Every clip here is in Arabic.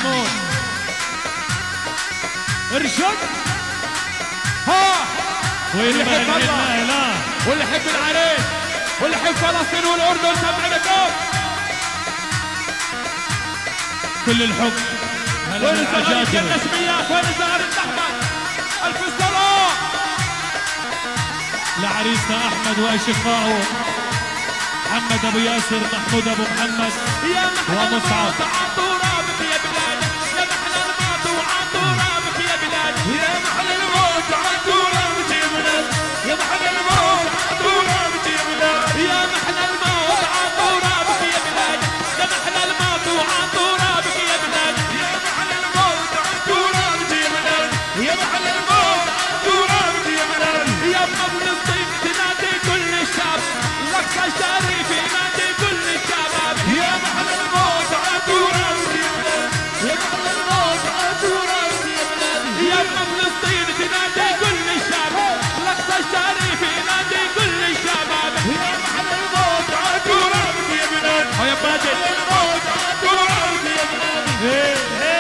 محمود ارشد. ها واللي يحب الله واللي يحب العريس واللي يحب فلسطين والاردن سمعنا كم. كل الحب. وين الزغاريد الرسميات؟ وين الزغاريد احمد؟ الف سلام لعريسنا احمد واشقائه محمد ابو ياسر، محمود ابو محمد يا محلى ومصعب. الموت عن ترابك يا بلادي، يا محلى الموت وعن ترابك يا بلادي، يا محلى الموت عن ترابك يا بلادي، يا محلى الموت عن ترابك يا بلادي، يا محلى الموت عن ترابك يا بلادي، يا محلى الموت وعن ترابك يا بلادي، يا محلى الموت عن ترابك يا بلادي، يا محلى الموت عن ترابك يا بلادي، يا ابن فلسطين تنادي كل الشعب، الاقصى الشريف ينادي كل الشباب، يا محلى الموت عن ترابك يا بلادي، يا محلى الموت عن ترابك يا بلادي، يا ابن فلسطين تنادي كل الشعب، الاقصى الشريف ينادي كل الشباب، يا محلى الموت عن ترابك يا بلادي، يا ماجد الموت عن ترابك يا بلادي.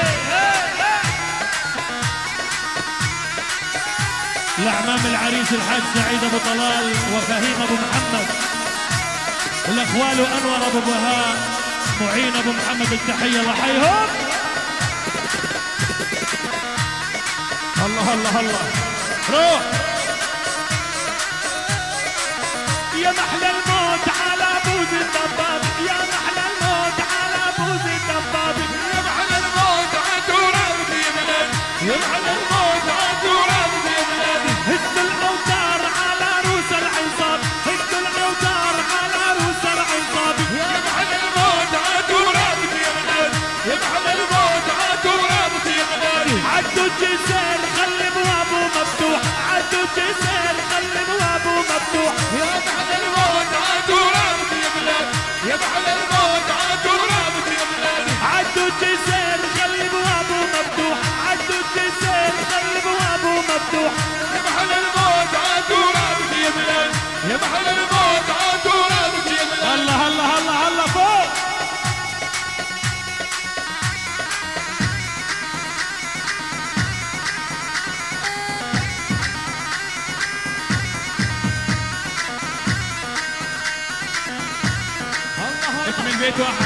لأعمام العريس الحاج سعيد ابو طلال وفهيم ابو محمد، والاخوال انور ابو بهاء، معين ابو محمد، التحيه لحيهم. الله الله الله روح. يا محلى الموت على بوز الدباب، يا محلى الموت على بوز الدباب، يا محلى الموت عن ترابك يا بلادي، يا محلى الموت عن ترابك يا بلادي، هد الاوتار على روس العصاب، هد الاوتار على روس العصاب، يا محلى الموت عن ترابك يا بلادي، يا محلى الموت عن ترابك يا بلادي، عدوا الجسر خلي ابوابه مفتوح، عدوا الجسر خلي ابوابه مفتوح، يا محلى الموت عن ترابك يا بلادي، يا محلى الموت عن ترابك يا بلادي، عدوا الجسر خلي ابوابه مفتوح، عدوا الجسر خلي ابوابه مفتوح، يا محلى الموت عن ترابك يا بلادي، يا محلى الموت عن ترابك يا بلادي. الله الله الله الله فوق. اكمل بيت واحد.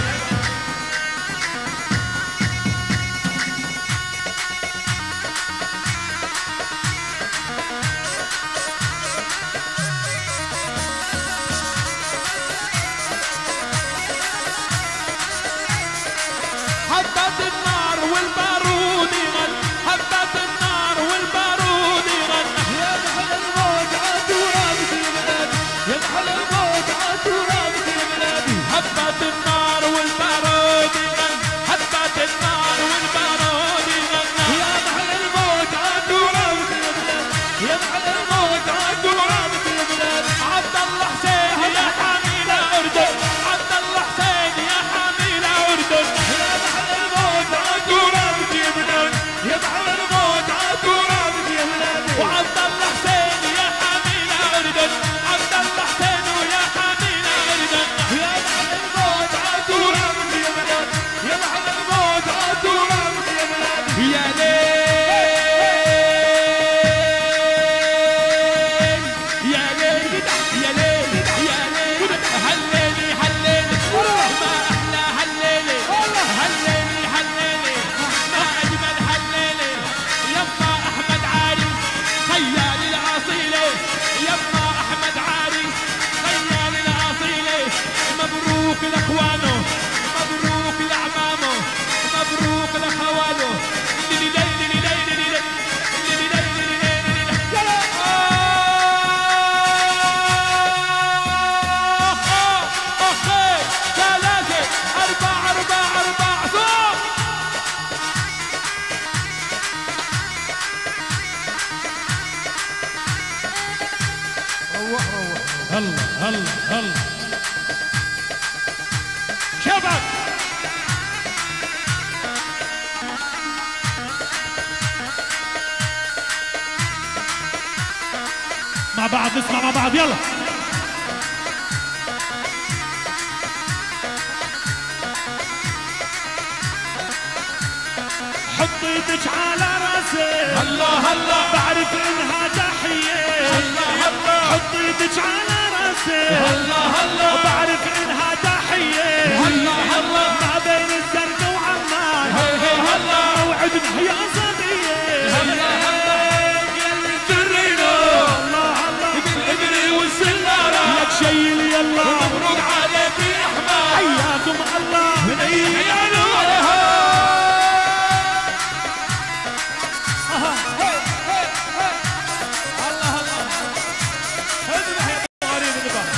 هبت النار والبارود يغن، هبت النار والبارود يغن، يا محل الموت عن ترابك يا بلادي، يا محل الموت عن ترابك يا بلادي، هبت النار والبارود يغن، هبت النار والبارود يغن، يا محل الموت عن ترابك يا بلادي، يا محل الموت عن ترابك يا بلادي، عبد الله حسين يا حامل الاردن، عبد الله حسين يا حامل الاردن، يا محل الموت عن ترابك يا بلادي، يا محل الموت عن ترابك يا بلادي، وعبد الله حسين يا حامل الاردن، عبد الله حسين ويا حامل الاردن، يا محل الموت عن ترابك يا بلادي، يا محل الموت عن ترابك يا بلادي، يا ليل يا ليل يا ليل يا ليل، هللي هللي ما احلى هللي، هللي هللي ما اجمل هللي، يما احمد عاري خيال الاصيله، يما احمد عاري خيال الاصيله، مبروك لاخوانه، مبروك لاعمامه، مبروك لاخواله، ليلي ليلي ليلي ليلي ليلي ليلي يلا اخي ثلاثة أربعة أربعة أربعة صوت. روح روح هلا هلا هلا شبك مع بعض، نسمع مع بعض يلا. حط ايدك على راسي الله الله بعرف انها تحية الله الله حط ايدك على راسي الله الله بعرف انها تحية الله الله ما بين الزرق وعمان الله موعدنا يا صبية الله الله يلي ترينا الله الله بالإبري والسنارة لك شيل يلا مبروك عليك يا أحمد حياكم الله يا نورها الله الله هذه غريب النبات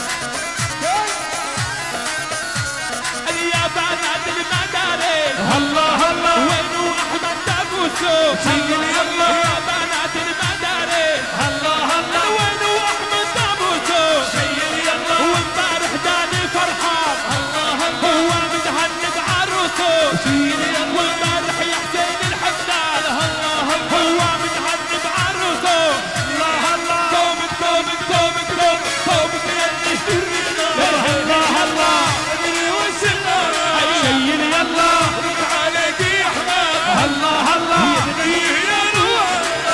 يا بنات المدارس الله الله وينو أحمد دابوسو الله الله يا بنات المدارس الله الله وينو أحمد دابوسو شيل يلا وامبارح داني فرحان الله الله هو متهني بعروسه شيل يلا وامبارح يا حسين الحداد الله الله هو متهني بعروسه الله الله توبك توبك توبك توبك توبك يا اللي ترينا الله الله ابني والسنارة شيل يلا مبروك عليك يا أحمد الله الله يا نور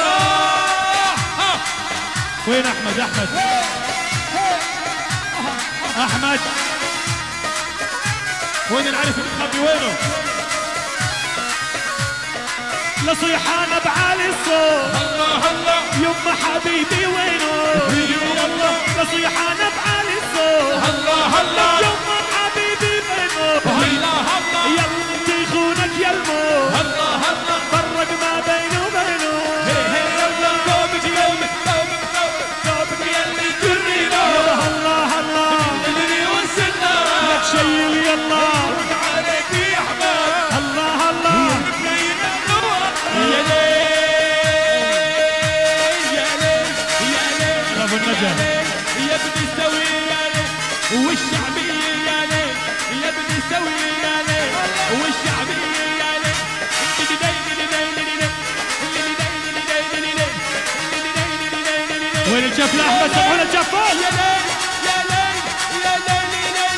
وين احمد احمد وين العريس المتخبي وينه لصيحانه بعالي الصوت الله الله يما حبيبي وينه الله لصيحانه بعالي الصوت الله الله يما حبيبي وينه الله الله يلا انت يخونك يا الموت الله الله فرق ما بينه وبينه توبك توبك توبك توبك يا اللي ترينا الله الله ابني والسنارة لك شيل يلا مبروك عليك يا أحمد الله الله يا ليل يا ليل يا ليل ابو النجا يا ابني سوي يا ليل والشعبية يا ليل يا ابني سوي يا ليل والشعبية يا ليل وين الجف الاحمد سمعونا الجفال يا ليل يا ليل يا ليل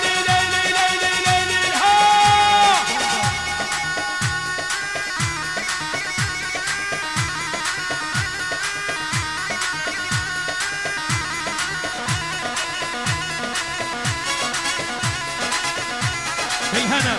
ليل ها الهنا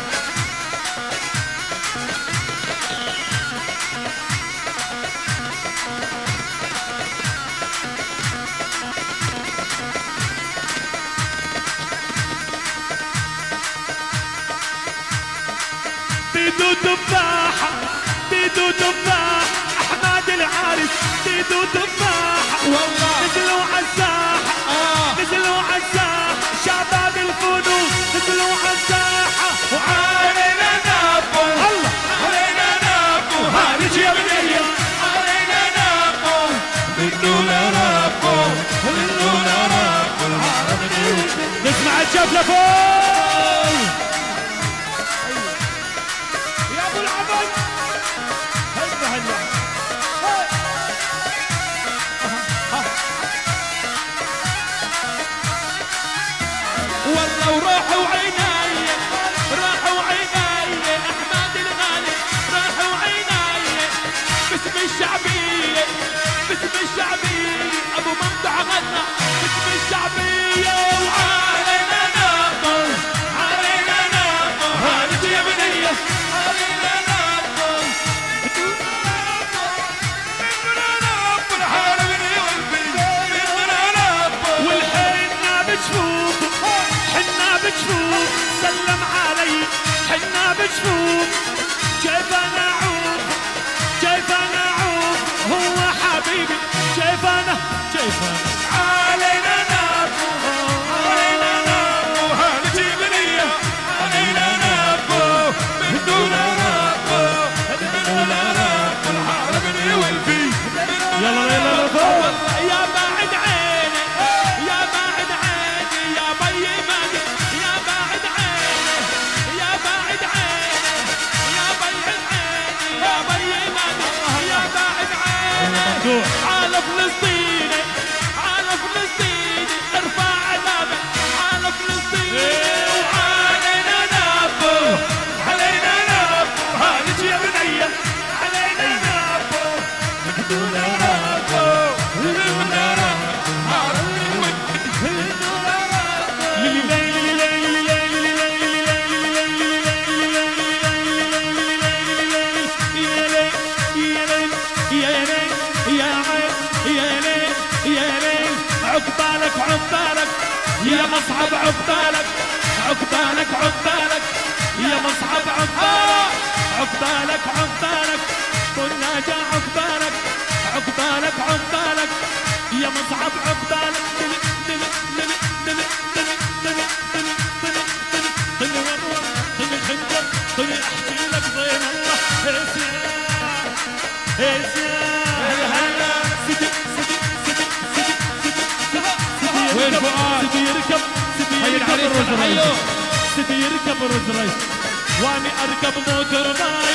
بيدو تفاحة بيدو تفاح أحمد العارف بيدو تفاحة والله نزلوا عالساحة نزلوا عالساحة شباب الفنون نزلوا عالساحة علينا نابو الله علينا نابو هارج يا بنية علينا نابو بدونا نابو بدونا نابو نسمع الجف لفوق يا ابو العبد هلا هلا والله وراحوا عيناي راحوا عيناي احمد الغالي راحوا عيناي باسم الشعبيه باسم الشعبيه ابو ممدح غنى باسم الشعبيه وعلينا نابو علينا نابو هانت يا بنيه علينا نابو بدنا نابو الحاربني والبيت بدنا نابو والحنا بجفوف حنا بجفوف سلم علي حنا بجفوف كيف انا اعوف كيف انا اعوف هو حبيبي كيف انا علينا نابو علينا نابو هانت بنية علينا نابو بدونا نابو بدونا نابو الحاربني والبي يلا يلا فوق والله يا باعد عيني يا باعد عيني يا بي مالي يا باعد عيني يا باعد عيني يا بي عيني يا بي مالي يا باعد عيني مفتوح على فلسطيني مصعب عقبالك عقبالك عقبالك يا مصعب عقبالك عقبالك عقبالك قلنا جا عقبالك عقبالك عقبالك يا مصعب عقبالك طلي احكي لك ضين الله وين فؤاد؟ سيدي يركب سيدي يركب الرز ريس واني اركب موتور باي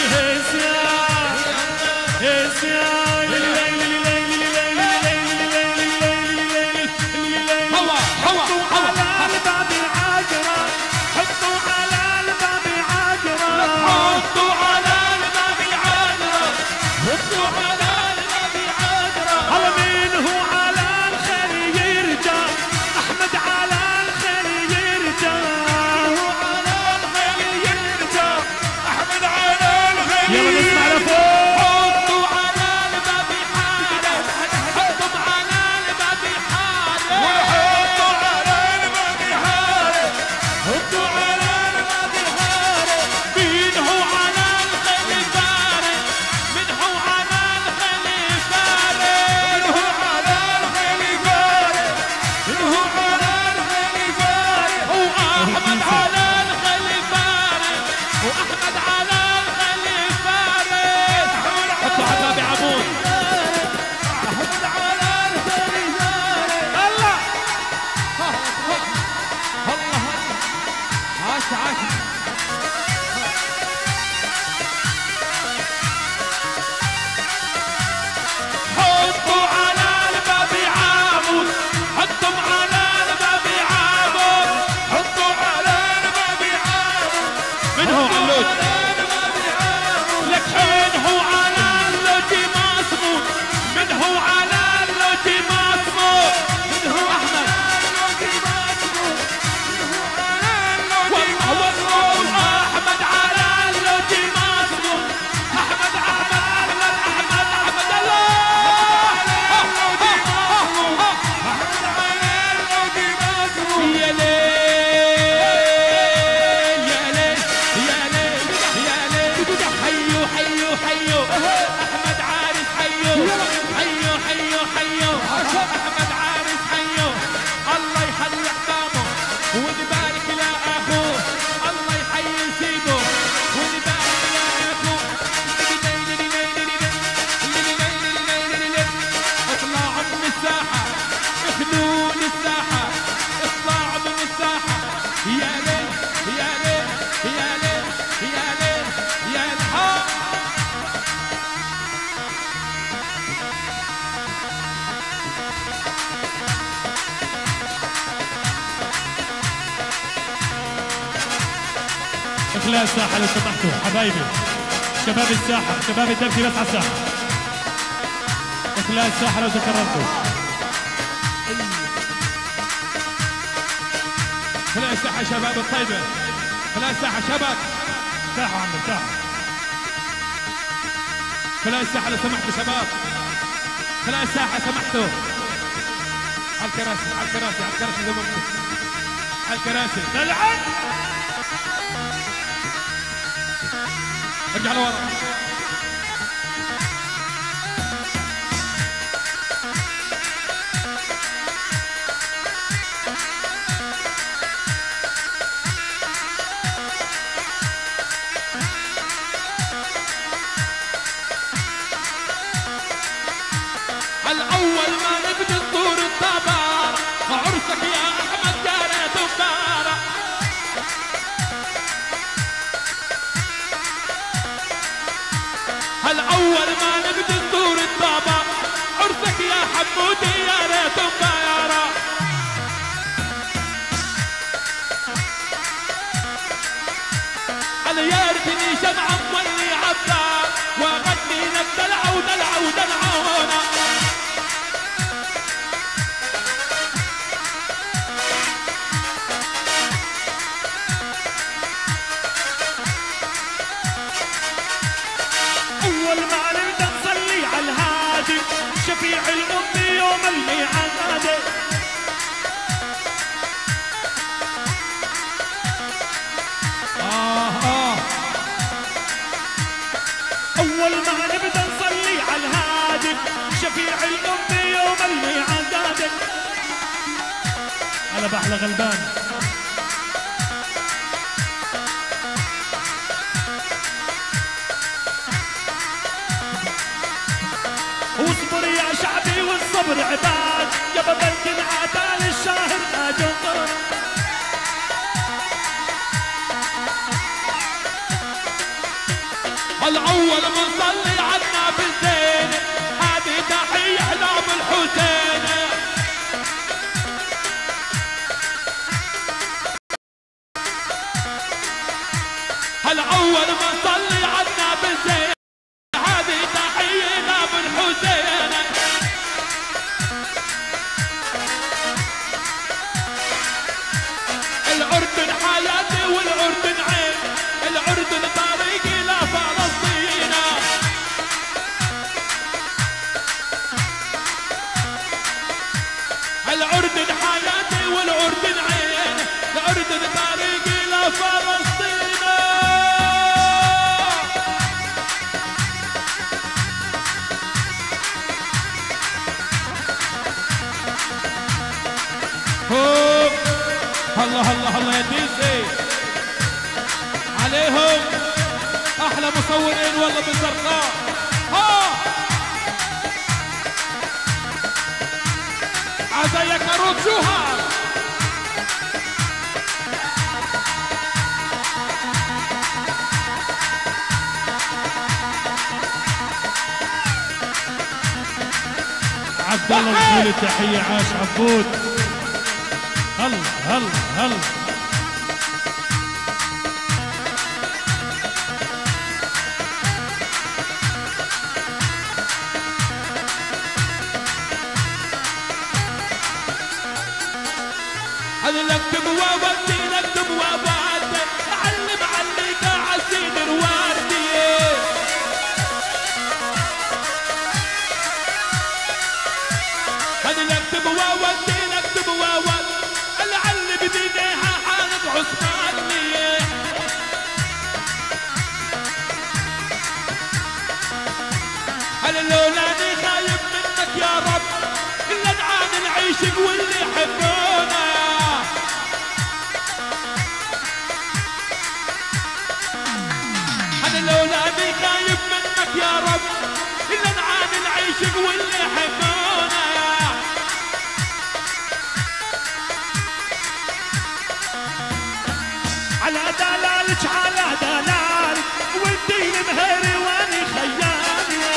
اخلاء الساحة لو سمحتوا حبايبي شباب الساحة شباب الدركي بس على الساحة اخلاء الساحة لو تكرمتوا خلاء الساحة شباب الطيبة خلاء الساحة شباب ساحة عمي ساحة خلاء الساحة لو سمحتوا شباب خلاء الساحة سمحتوا على الكراسي على الكراسي على الكراسي زي ما قلت على الكراسي نلعب ارجع لورا الأول ما نبدي الطور الطبارة عرسك يا أحمد جارة بارة الأول ما نبدي الطور الطبارة عرسك يا حمودي يا ريت بارة أنا يا ريتني شمعة مولي عبار وأغني لك دلعة ودلعة ودلعونا أول ما نبدأ نصلي على الهادي شفيع الأم يوم الميعاد هلا بأحلى غلبان. واصبر يا شعبي والصبر عباد، يا بطل تنعاد للشاهر اجنطر. الأول بنصلي عنا بالزين، هذه تحية لأبو الحسين. الأول بنصلي عنا بالزين، هذه تحية لأبو الحسين. الأردن حياتي والأردن عين، الأردن طريقي لفلسطين. الأردن حياتي والأردن عين، الأردن طريقي لفلسطين. الله الله الله يا ديسي عليهم، احلى مصورين والله بالزرقاء. ها عزايا كروت جوهر. عبد الله الغزولي تحية، عاش عبود. هلا هلا هلا. انا لكتب وودي لكتب وودي، اعلم عليك عالسين الوردي. انا لكتب وودي لكتب وودي، العلم بدينها حالب عثماني. انا لولاني خايف منك يا رب، الا نعان العيشق واللي يحبونا. انا لولاني خايف منك يا رب، الا نعان العيشق واللي يحبونا. على دلالك على دلالك، والدين مهري واني خيالي.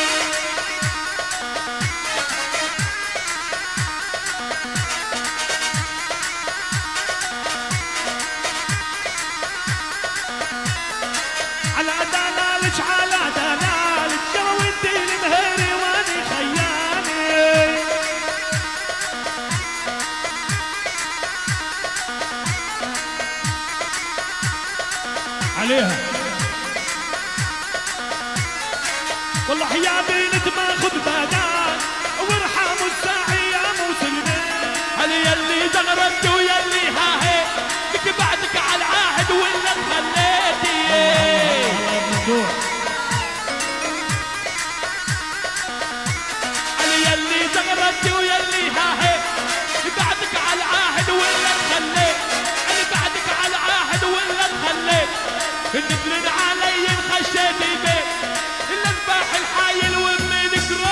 على دلالك على دلالك، يا والدين مهري واني خيالي. عليها والله يا بنت ما خذ بدال، وارحموا الساعي يا مسلمين. هل يلي زغرت ويلي هاهي، لك بعدك على العهد ولا تخليتي. هل يلي زغرت ويلي هاهي، بعدك على العهد ولا تخليت. هل بعدك على العهد ولا تخليت. النبلن علي انخشيت بيت، الا نباح الحايل وامي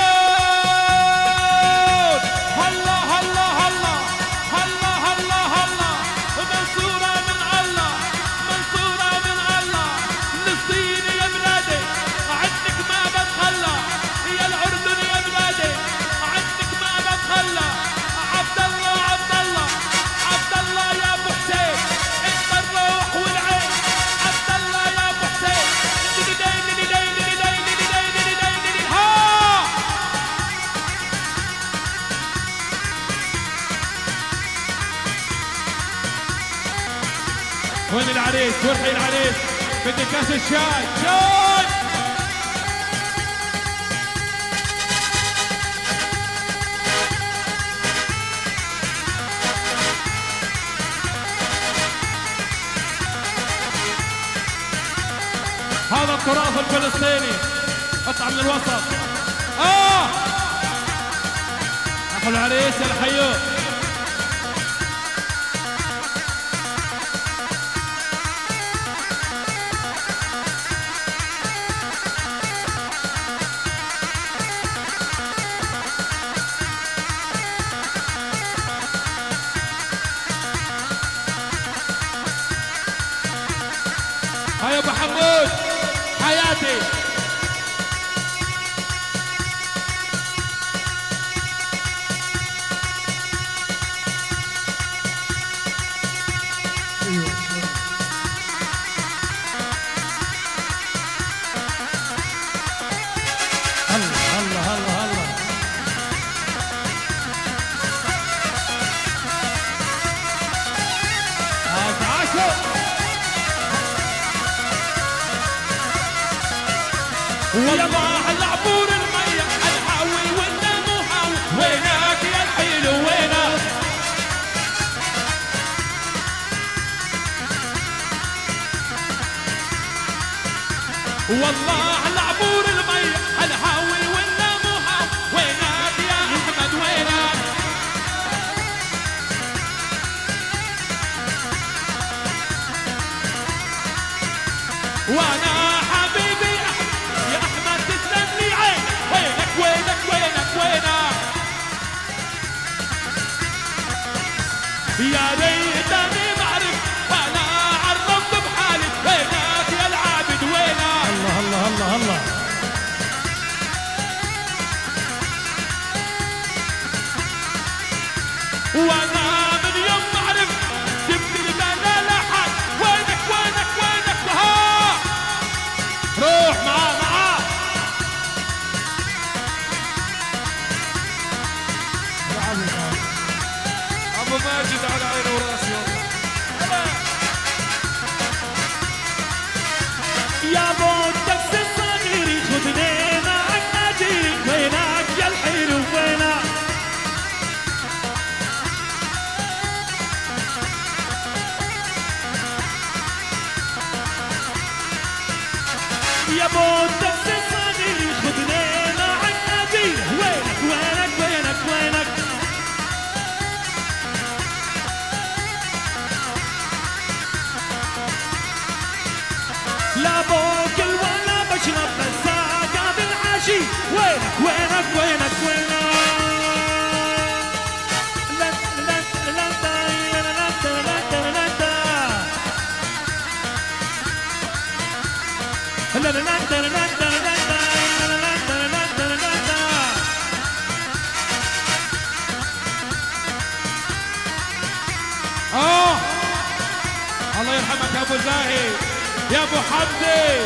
نكرون. هلا هلا هلا هلا هلا هلا، منصورة من الله منصورة من الله. فلسطين يا بلادي عنك ما بتخلى، يا الأردن يا بلادي عنك ما بتخلى. عبد الله عبد الله عبد الله يا ابو حسين، انت الروح والعين. عبد الله يا ابو حسين، ها وين العريس؟ وين حي العريس؟ بدي كاس الشاي. شاي هذا التراث الفلسطيني. اطلع من الوسط. اخو العريس يا الحيو. حياتي. والله العبور المية الحاوي وانت مو حاوي، وينك يا الحلو وينك؟ والله العبور المية الحاوي وانت مو حاوي، وينك يا احمد وينك؟ وانا حبيبي يا احمد تسلم لي عين، وينك وينك وينك وينك؟ يا ريتني معرف وانا عرفت بحالي، وينك يا العابد وينك؟ الله الله الله الله. وانا من يوم معرف جبت البلا لحد، وينك وينك وينك؟ ها روح معاه ابو ماجد على عيني وراسي والله. يا ابو الدكس الصغير خذني معك اجيك، وينك يا الحلو وينك؟ يا ابو الدكس الصغير خذني معك اجيك، وينك وينك وينك وينك؟ لا باكل ولا بشرب بس اقابل عشي، وينك وينك وينك وينك؟ الله يرحمك يا ابو زاهي يا ابو حمدي.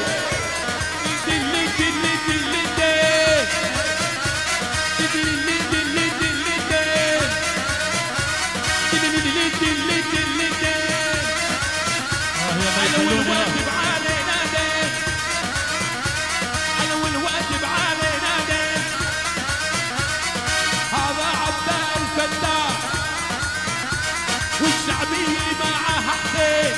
انا والواجب علينا دين، انا والواجب علينا دين. هذا عبد الفتاح والشعبية معها حسين.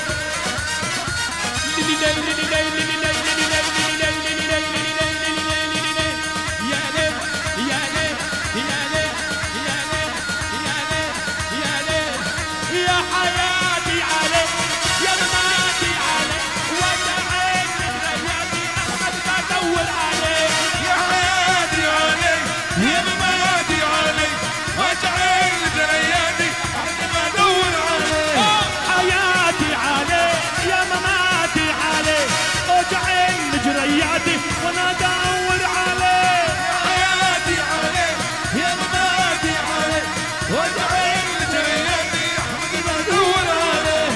يا حياتي عليك يا مماتي عليك، وجعين من رياتي احمد بدور عليك. يا حياتي عليك يا مماتي عليك، وجعين من رياتي احمد بدور عليك. حياتي عليك يا مماتي عليك، وجعين مجرياتي وانا ادور عليك. يا حياتي عليك يا مماتي عليك، وجعين مجرياتي احمد بدور عليك.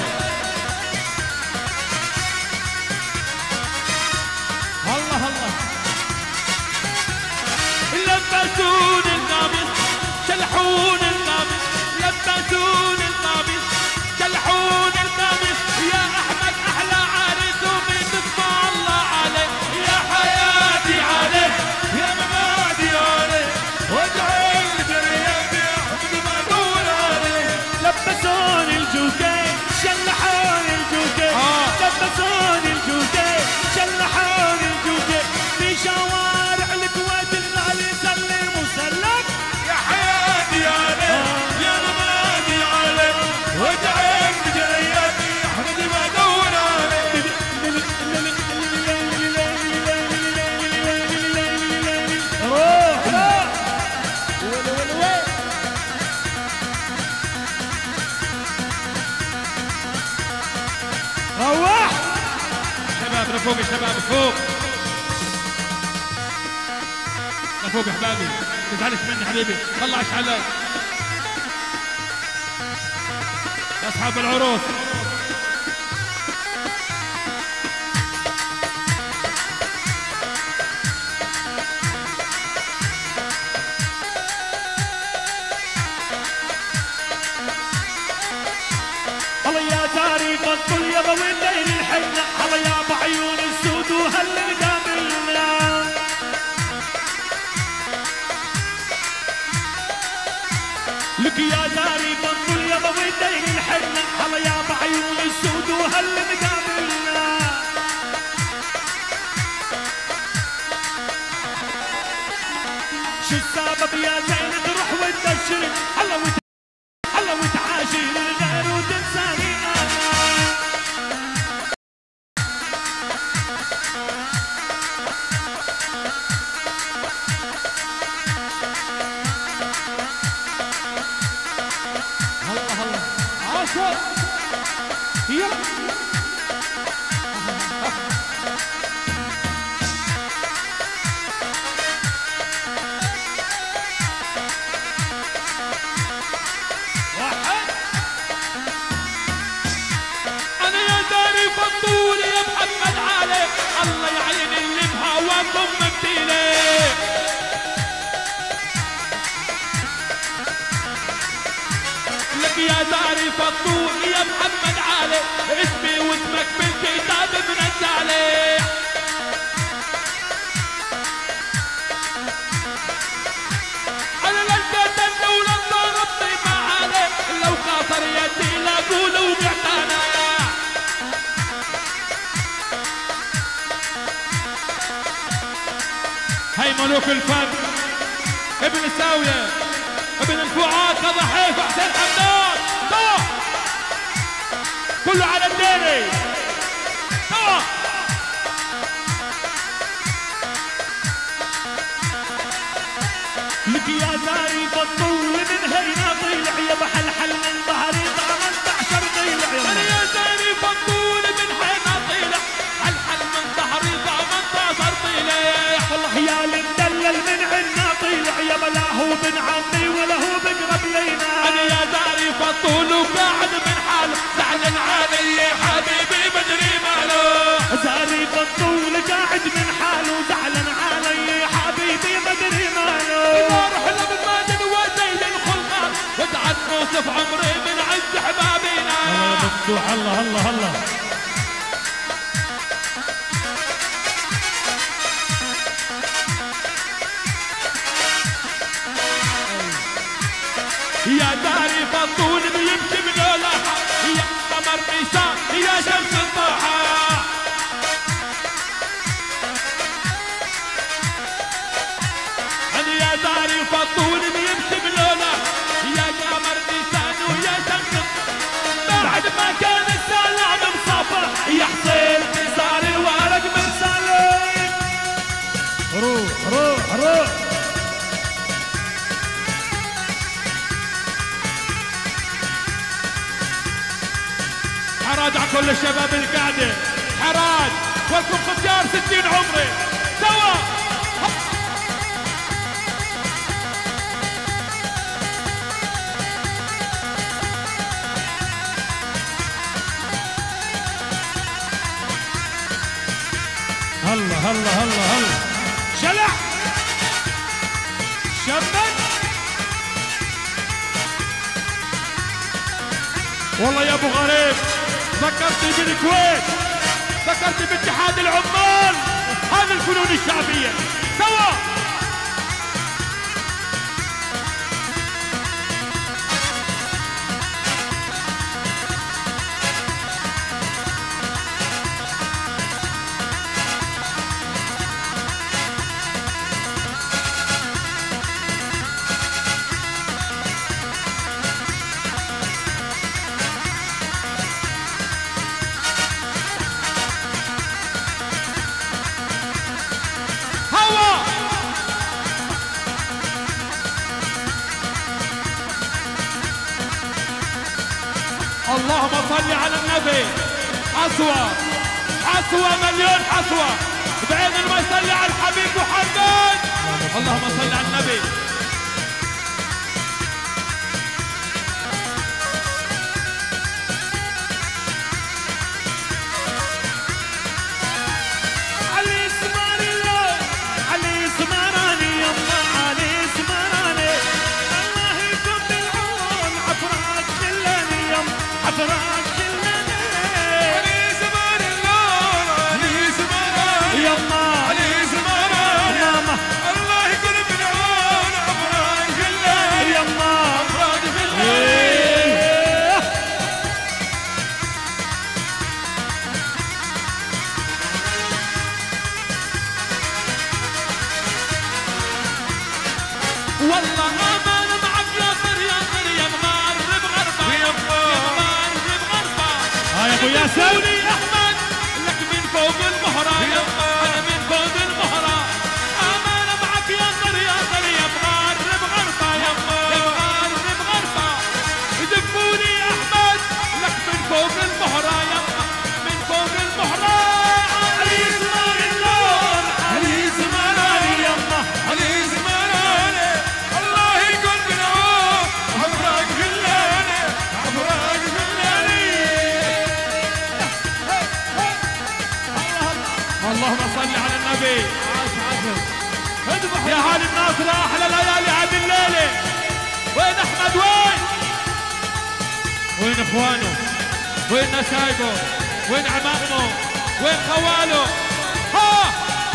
الله الله. لبسون القميص شلحون القميص، لبسون القميص شلحون القميص، يا احمد احلى عريس ومن اسمع الله عليك. يا حياتي عليك يا مماتي عليك، وجعين جرياتي احمد بدور عليك. لبسوني الجوكين شلحوني الجوكين، لبسوني الجوكين شلحوني الجوكين، في شوارع الكويت الغالي سلم وسلم. يا حياتي عليك يا مماتي عليك، وجعين جرياتي احمد بدور عليك. روح روح شباب فوق، الشباب فوق. فوق احبابي تزعلش مني حبيبي طلعش عليك يا اصحاب العروس. الله يا تاريخ الطل يا ضوي الليل الحنة، الله يا بعيون السود وهل قابلنا. لك يا تاريخ الطل يا ضوي الليل الحنة، الله يا بعيون السود وهل قابلنا. شو السبب يا زين تروح وتبشر هلا وتعاشي للغير وتنساني انا. الله عاشور يلا طول يا محمد علي، الله يعين اللي بهواكم مبتيلي. لك يا داري فطول يا محمد علي، اسمي واسمك بالكتاب منزلي. انا لا انقتلت ولا انضربت ما علي، لو خاطر يدي لا اقول وقعت انا. هاي ملوك الفن ابن الساوية ابن الفؤاد كضحيف حسين حمدان طوح كله على الديري طوح. لك يا زاري بطول من هينا ضيلع يا بحلحل من ظهري 18 ضيلع. انا يا زاري بطول من هينا ضيلع حلحل من ظهري 18 ضيلع. والله يا المدلل من عنا طيلع يا بلا هو بن عمي ولا هو بقرب لينا. انا يا زاري بطول وقاعد من حاله زعلان علي يا حبيبي مدري ماله. زاري بطول قاعد من حاله زعلان علي يا حبيبي مدري ماله. روح لابن ماجد وزين الخلقان وسعد موصف عمري من عز حبابينا. الله يا مفتوح الله الله الله. يا داري فطول بيمشي بلولها يا قمر نيسان يا شمس الضحى. انا يا داري فطول بيمشي بلولها يا قمر نيسان ويا شمس الضحى. بعد ما كان السلام مصافح يا حسين صار الورق مرسلين. روح روح روح. حراج على كل الشباب القاعدة حراج ولكم ختيار 60 عمري سوا. هلا هلا هلا هلا. شلع شمن والله يا ابو غريب ذكرتني بالكويت ذكرتني باتحاد العمال. هذه الفنون الشعبية سوا. اللهم صل على النبي. حسوة حسوة مليون حسوة بعين ما يصلي على الحبيب محمد. اللهم صل والله امان معك يا طر يا طر يا مغرب غربة يا مغرب غربة. يا ابو ياسر احمد لك من فوق المهرة انا من فوق المهرة. امان معك يا طر يا طر يا مغرب غربة يا مغرب غربة. دفوني احمد لك من فوق المهرة يا من فوق المهرة. علي زمان اللون علي زمان يما علي زمان الله يكون بالعون عمرك خلاني عمرك خلاني. اللهم صل على النبي. يا هاني الناصر احلى ليالي هذه الليله. وين احمد وين اخوانه وين نسايبه وين عمامه وين خواله. ها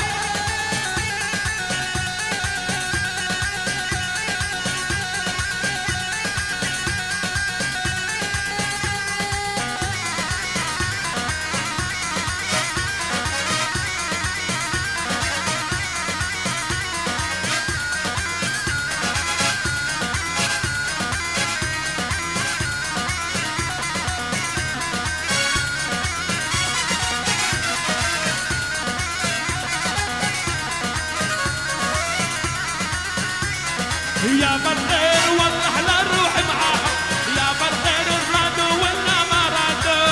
يا بالخير والله احلى الروح معاها. يا بالخير الرادو ولا ما رادو.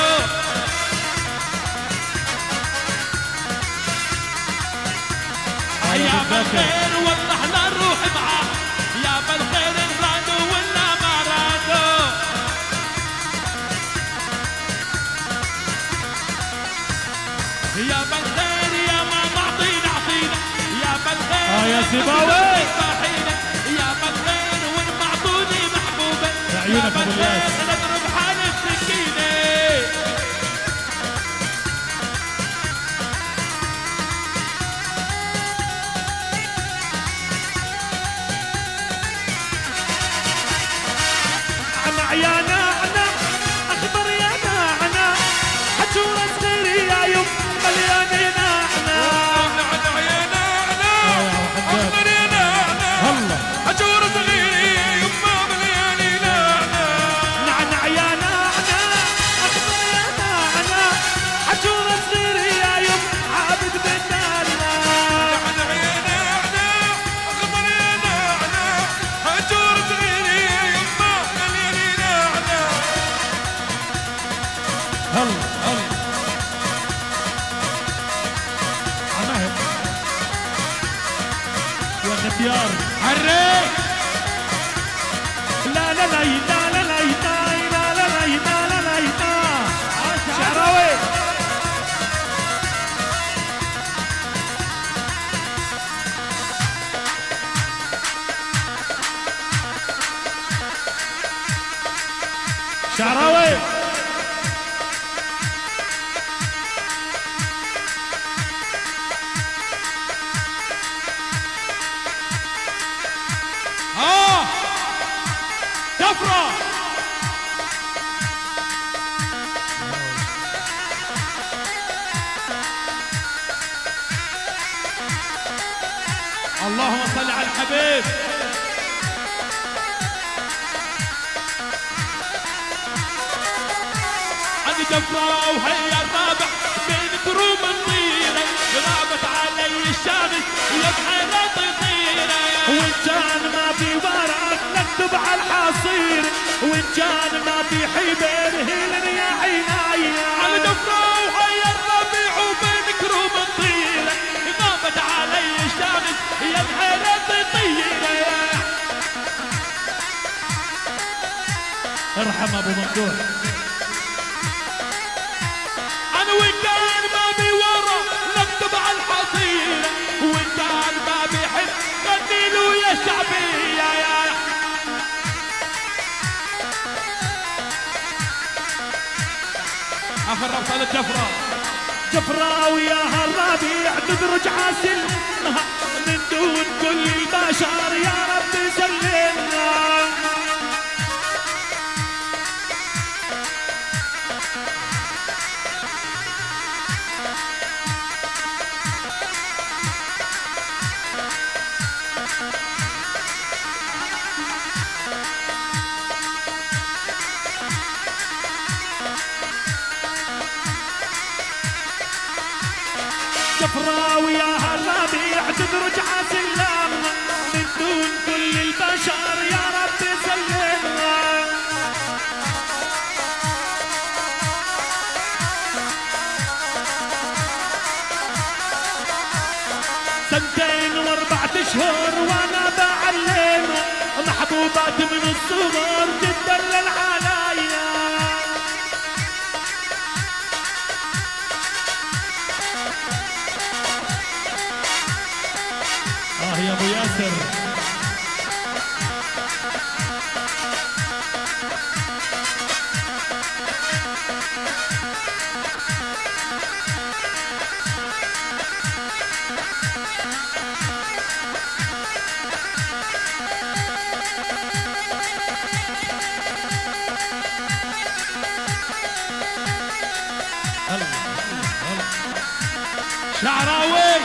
يا بالخير والله احلى الروح معاها. يا بالخير الرادو ولا ما رادو. يا بالخير يا ما معطينا عطينا. يا بالخير يا سيباوي يا بالخير وين معطوني محبوبه. عيونك ابو الياس. نضرب حال السكينه. نعنع يا نعنع اخضر يا نعنع حجورة صغير يا يم مليان نعنع. نعنع يا نعنع اخضر يا نعنع حجورة صغير يا يما مليان نعنع. نعنع يا نعنع اخضر يا نعنع حجورة صغير يا يم عابد بالنعنع. نعنع يا نعنع اخضر يا نعنع حجورة صغير يا يما مليان نعنع. عماهر يا ختيار حرك لا لا لا لا لا لا لا لا لا لا لا لا شعراوي. شعراوي جفرة. اللهم صل على الحبيب. عندي جفرة وهي الرابع بين كروم الطيرة. غابت علي الشمس يا بحيرة طيرة. وإن كان ما في ورق نكتب على الحصير. وإن كان ما في حبيب هيلن يا عيناي. على جفرة وهي الربيع وبين كروم الطيرة. غابت علي الشمس يا بحيرة طيرة. ارحم ابو ممدوح. انا وان كان ما بي ورا نكتب على الحصيرة. وان كان ما بيحب غني له يا شعبية يا اخر ربطة الجفرة. جفرة وياها الربيع تدرج عاسل من دون كل البشر يا رب سلمنا. ونرجع سلام من دون كل البشر يا رب سلمنا. سنتين واربعة اشهر وانا بعلم محبوبات من الصغر تدلل عليا. يا ابو ياسر شعراوي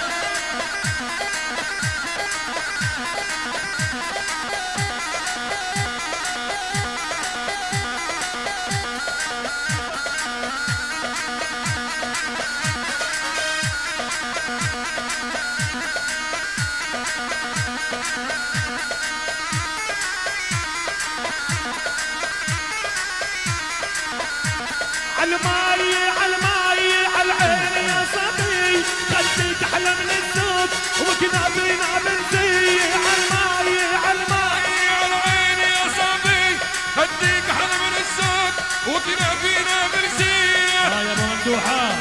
عالماي عالماي عالعين يا صبي خليك احلى من الزوج وكنابينا بنزي. عالماي عالماي عالعين يا صبي خليك احلى من الزوج وكنابينا بنزي. يا ابو ممدوحه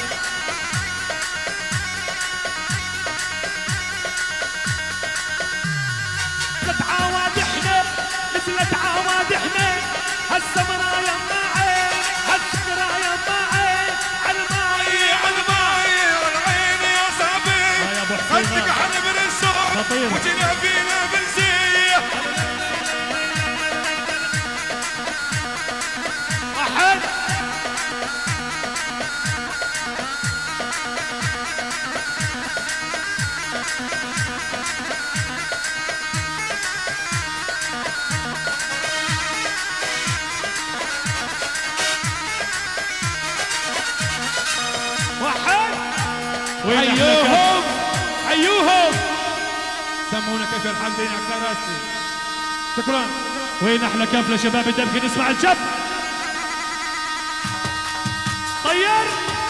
تعاود احنا مثل تعاود احنا هالسمرة يما عين هالسمرة يما عين. عالماي عالماي عالعين يا صبي خليك احلى من الزوج وكنابينا بنزي. احد حيوهم حيوهم سمونا كيف الحال بين الكراسي. شكرا. وين احلى كفله شباب الدبكه نسمع الجب طير.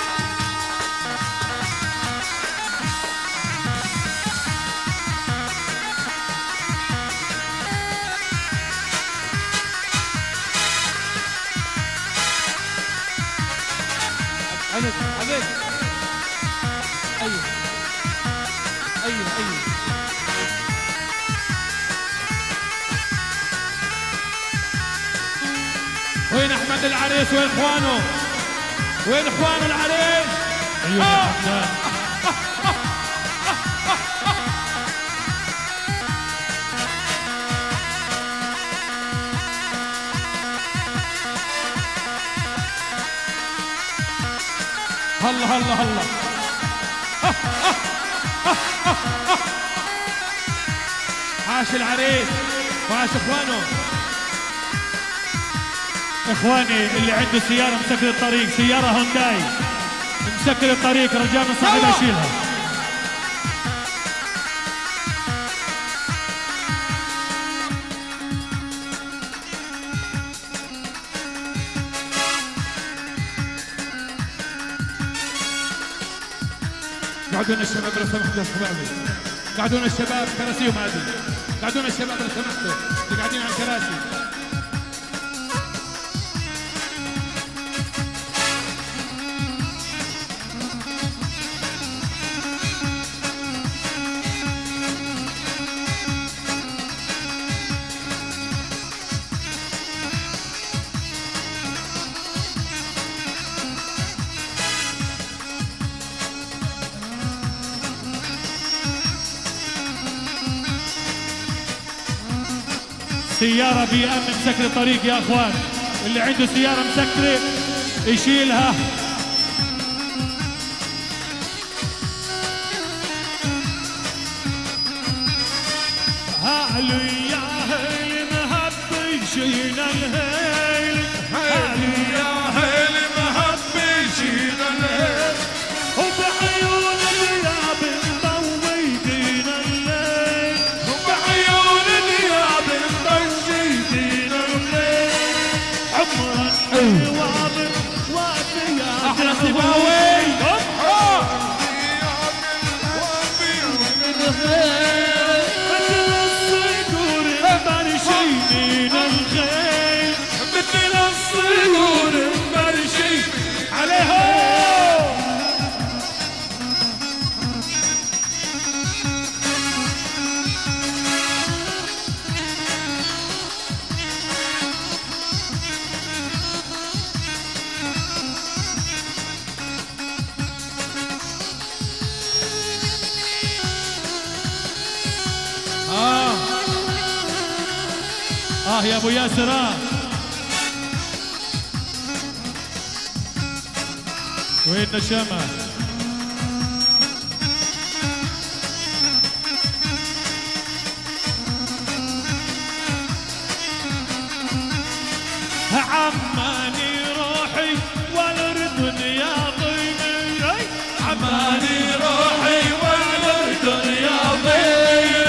أنس حبيبي ايوه ايوه ايوه وين احمد العريس وين اخوانه وين اخوانه العريس. ايوه يا حمدان هلا هلا هلا عاش العريس وعاش اخوانه. اخواني اللي عنده سيارة مسكر الطريق سيارة هونداي مسكر الطريق رجاء من صاحبها يشيلها. قعدونا الشباب لو سمحتوا حبايبي قعدونا الشباب كراسيهم هذه قعدونا الشباب لو سمحتوا اللي قاعدين على الكراسي. سيارة بي ام مسكر الطريق يا اخوان اللي عنده سيارة مسكرة يشيلها. هالو يا هيل مهب يشيل الهيل هالو يا هيل مهب يشيل الهيل وبعيون الغياب مضوي السباوي مثل الصقور مرشيين الخيل مثل الصقور مرشي عليهم. يا ابو ياسر وين نشامه عماني روحي والاردن يا ضيمي عماني روحي والاردن يا ضيمي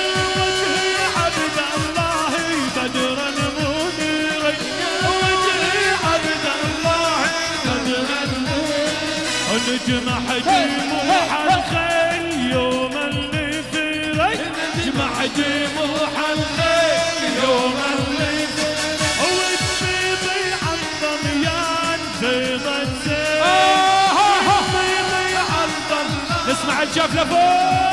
بدرا منيري وجهي عبد الله بدرا ونجمع جموح الخيل يوم النفيري نجمع جموح الخيل يوم النفيري والبيضي عن ضميان فيض الزين البيضي عن ضميان نسمع الجف لفوق.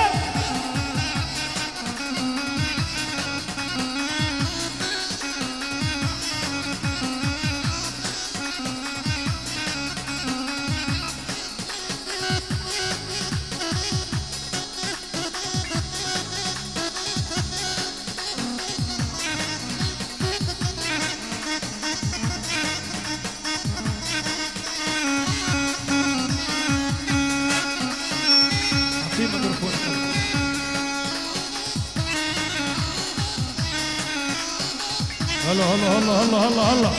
هلا هلا هلا هلا هلا هلا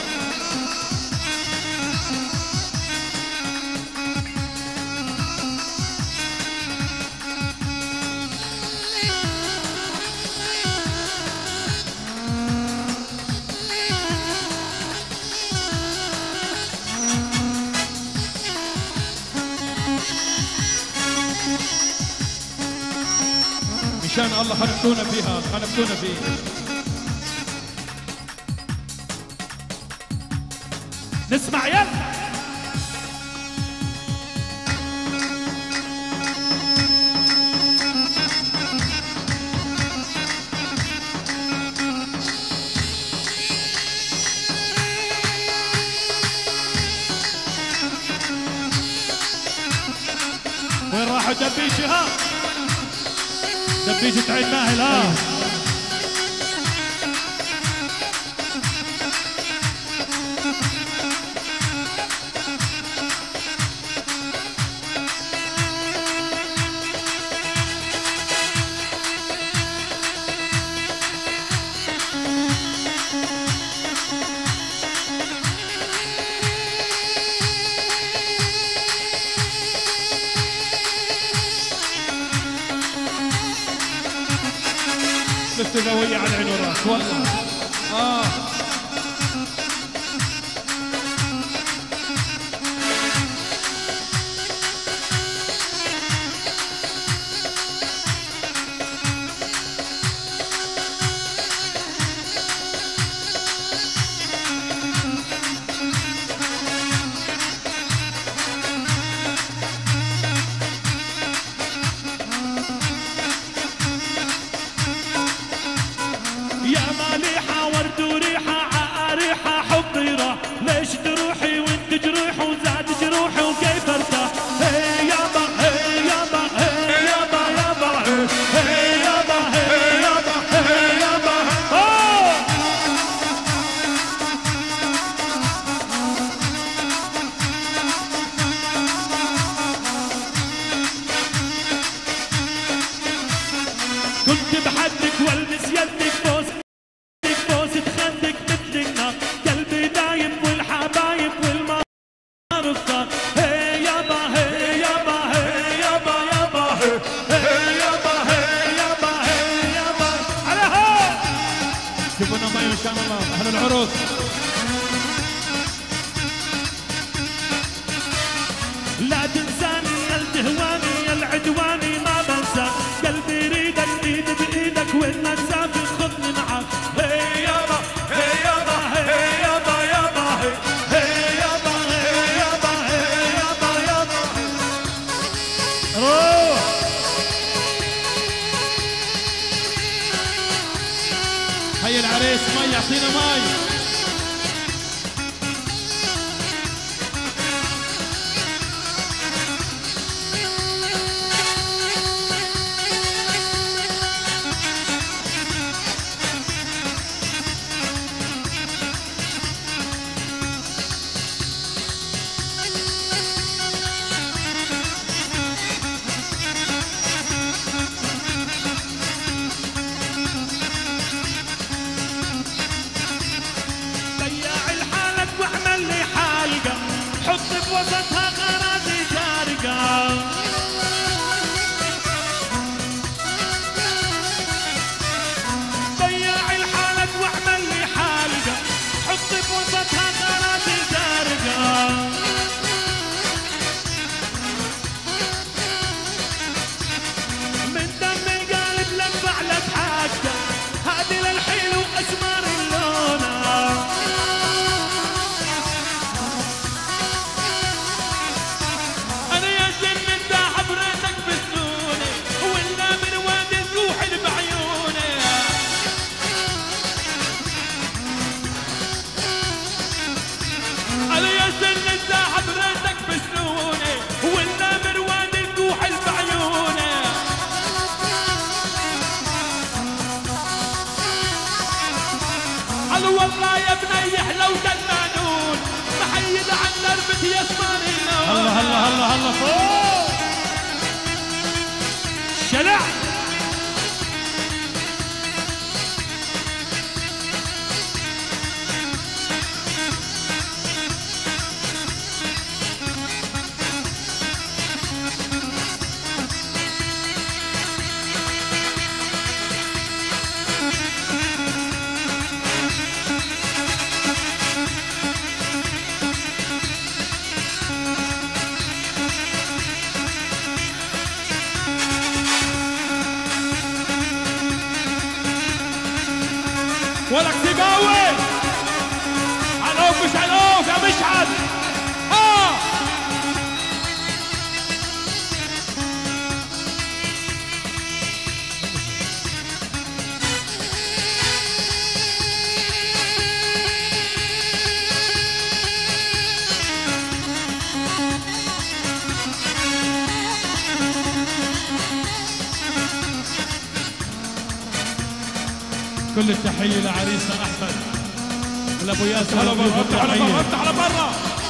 مشان الله خلفتونا فيها خلفتونا فيه. نسمع يلا وين راحوا دبيجي ها دبيجة عين ماهل ها السباوية على العين والراس والله. يا مالحة ورد وريحة عاريحة حبي راح ليش تروحي وانت جروح وزاد جروحي وكيف ارتاح. هي يابا هي يابا هي يابا يابا هي يابا هي يابا هي يابا. كنت بحدك والمس يدك بوس تخندك مثل النار قلبي دايب والحبايب والمعرفة. هي يابا هي يابا هي يابا يابا هي يابا هي يابا هي يابا عليها. شوفونا معي ان شاء الله اهل العروس. حلواني ما بنساك، قلبي يريدك ايد بايدك وين ما تسافر خذني معاك. هي يابا هي يابا هي يابا يابا هي يابا هي يابا هي يابا يابا. روح هيا العريس مي، يعطينا مي. وسطها غرازي شارقة، ضيع الحالك واعمل لي حالقة، حط بوسطها غرازي شارقة. من دم القلب لنفع لك حاجة، هادي للحلو اسمر اللونة. والله يا بني حلو المانون، محيد عن دربتي يا اسمر اللون. هلا هلا هلا هلا فوق شلع. ولك سيباوي علوف مش علوف يا مشعل. كل التحية لعريسنا أحمد ولأبو ياسر. على برا افتح على برا افتح على برا.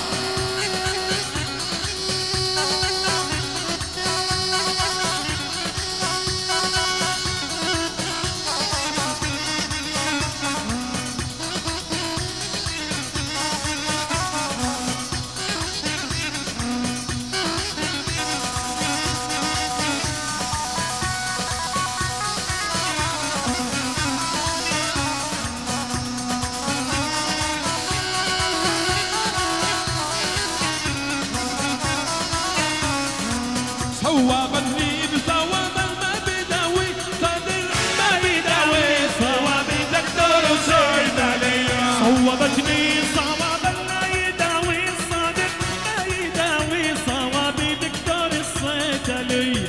صوابا لي بصوابا ما بداوي، صادر ما يداوي، صوابي دكتور صيدلي. صوبتني صوابا لا يداوي، صادر ما يداوي، صوابي دكتور الصيدلي.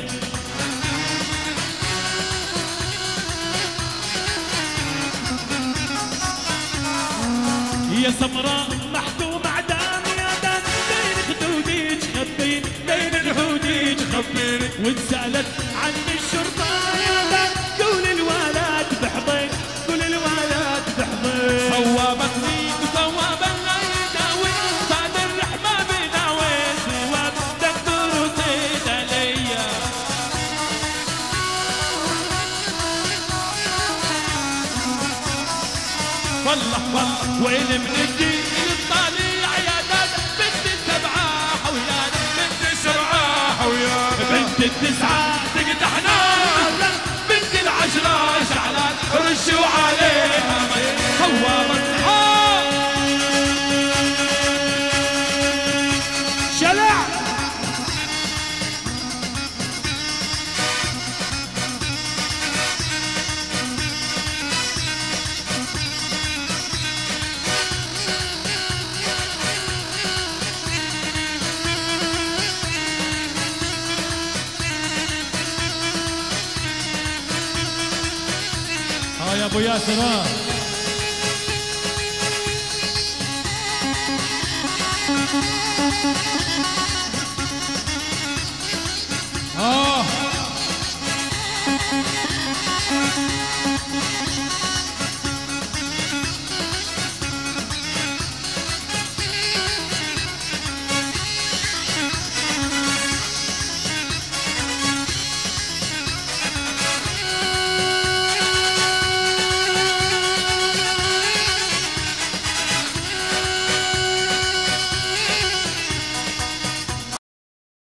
يا سمراء محكوم اعدام يا دم، بين خدوديك خبين بين الحدود خبين، واتسالت عن الشرطه يا دم، قول الولد بحضين قول الولد بحضين. صوابتني بصوابا لا يداوي، صادر ما بداوي، صواب دكتور صيدلي. والله والله وين من الدين الطالع يا داد، بنت السبعة حويان بنت السبعة حويان، بنت التسعة تقدحنا، بنت العشرة شعلان رشوا عليها مي. صوابت شلع يا ابو ياسر